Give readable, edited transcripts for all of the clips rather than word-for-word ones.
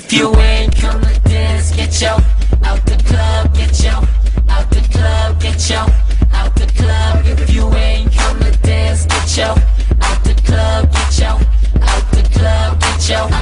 If you ain't come to dance, get your out the club, get your out the club, get your out the club. If you ain't come to dance, get your out the club, get your out the club, get your.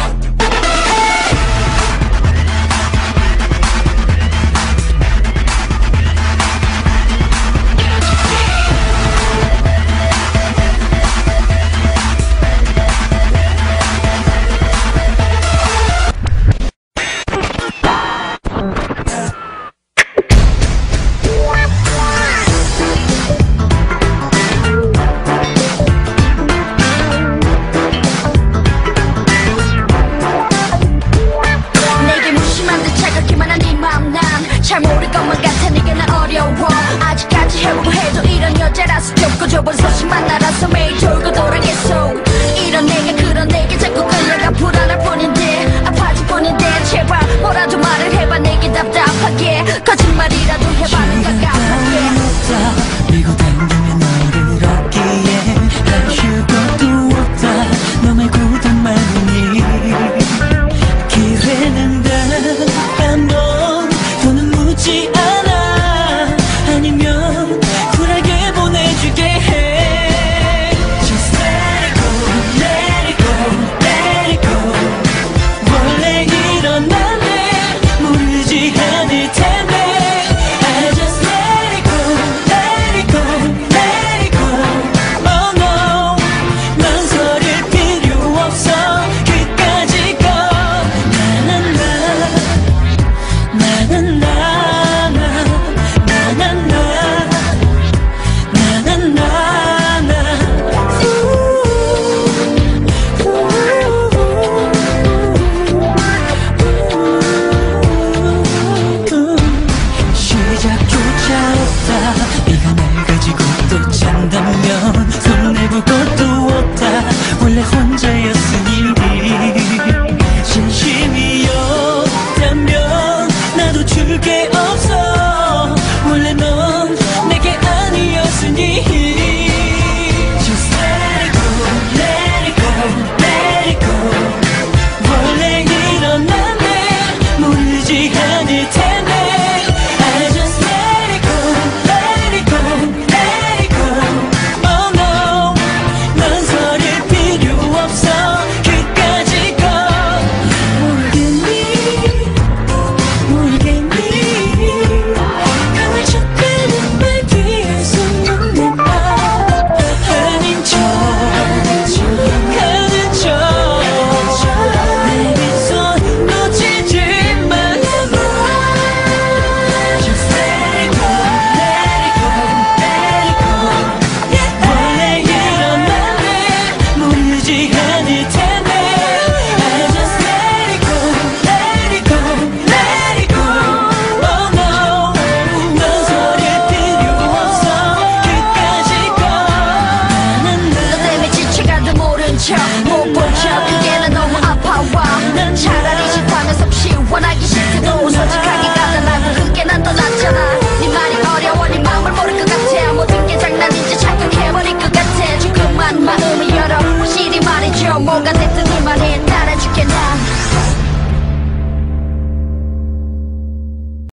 잘 모를 것만 같아 네게 난 어려워 아직까지 해보고 해도 이런 여자라서 좁고 좁은 소식만 알아서 매일 돌고 돌아 계속 이런 내게 그런 내게 자꾸 끌려가 불안할 뿐인데 아파질 뿐인데 제발 뭐라도 말을 해봐 내게 답답하게 거짓말이라도 해봐는 깝깝하게 밀고 당기면 너를 얻기에 아쉬울 것도 없다 너 말고 더 많으니 기회는 단 한 번 더는 묻지 않아 아니면 쿨하게 보내주게 해 Just let it go, let it go, let it go 원래 이런 맘에 모르지 않을 텐데 I just let it go, let it go, let it go Oh no 망설일 필요 없어 끝까지 go 시작조차 없다 네가 날 가지고 또 잔다면 손해볼 것도 없다 원래 혼자였으니 진심이었다면 나도 줄 게 없어 원래 넌 내게 아니었으니